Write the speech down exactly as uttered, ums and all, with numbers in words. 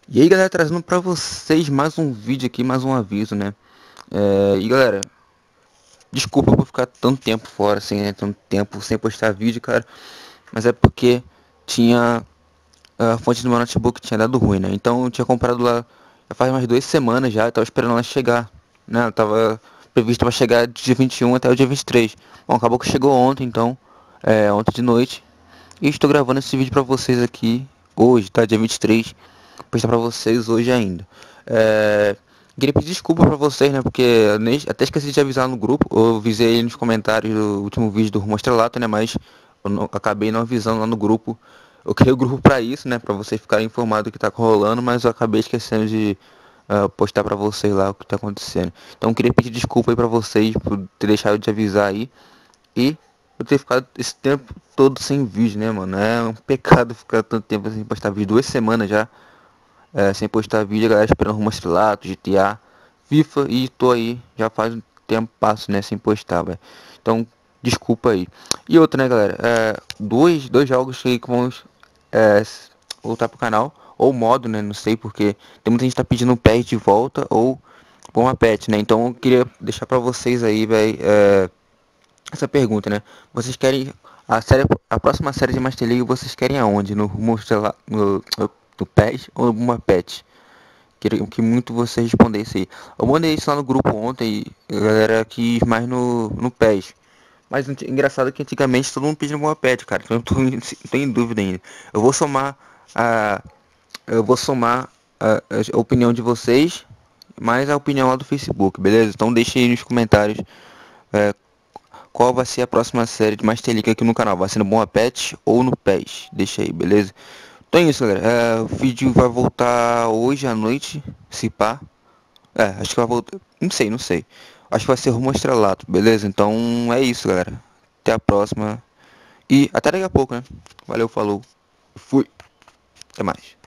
E aí galera, trazendo pra vocês mais um vídeo aqui, mais um aviso, né? É, e galera, desculpa por ficar tanto tempo fora, assim, né? Tanto tempo sem postar vídeo, cara. Mas é porque tinha a fonte do meu notebook tinha dado ruim, né? Então eu tinha comprado lá já faz umas duas semanas já, eu tava esperando ela chegar, né? Ela tava prevista pra chegar do dia vinte e um até o dia vinte e três. Bom, acabou que chegou ontem, então, é, ontem de noite. E estou gravando esse vídeo pra vocês aqui hoje, tá? Dia vinte e três. Vou postar pra vocês hoje ainda. É... Queria pedir desculpa pra vocês, né? Porque eu nem... até esqueci de avisar no grupo. Eu avisei aí nos comentários do último vídeo do Rumo Estrelato, né? Mas eu não... acabei não avisando lá no grupo. Eu criei o grupo pra isso, né? Pra vocês ficarem informados do que tá rolando. Mas eu acabei esquecendo de uh, postar pra vocês lá o que tá acontecendo. Então eu queria pedir desculpa aí pra vocês por ter deixado de avisar aí. E eu ter ficado esse tempo todo sem vídeo, né, mano? É um pecado ficar tanto tempo sem postar vídeo. Duas semanas já é, sem postar vídeo, a galera esperando Rumo Estrelato, G T A, FIFA. E tô aí, já faz um tempo passo, né, sem postar, velho. Então, desculpa aí. E outra, né, galera? É, dois, dois jogos que vamos é, voltar pro canal. Ou modo, né? Não sei porque tem muita gente que tá pedindo o P E S de volta ou com a patch, né? Então eu queria deixar pra vocês aí, velho. É, essa pergunta, né? Vocês querem a série, a próxima série de Master League, vocês querem aonde? No rumo, sei lá, no, no, no P E S ou alguma patch? Queria que muito você respondesse aí. Eu mandei isso lá no grupo ontem e a galera quis mais no, no P E S. Mas engraçado que antigamente todo mundo pedindo uma patch, cara. Então eu tô, em- tô em dúvida ainda. Eu vou somar a. Eu vou somar a, a opinião de vocês, mais a opinião lá do Facebook, beleza? Então deixe aí nos comentários é, qual vai ser a próxima série de Master League aqui no canal. Vai ser no Boa Pet ou no P E S. Deixa aí, beleza? Então é isso, galera. É, o vídeo vai voltar hoje à noite, se pá. É, acho que vai voltar. Não sei, não sei. Acho que vai ser Rumo ao Estrelato, beleza? Então é isso, galera. Até a próxima. E até daqui a pouco, né? Valeu, falou. Fui. Até mais.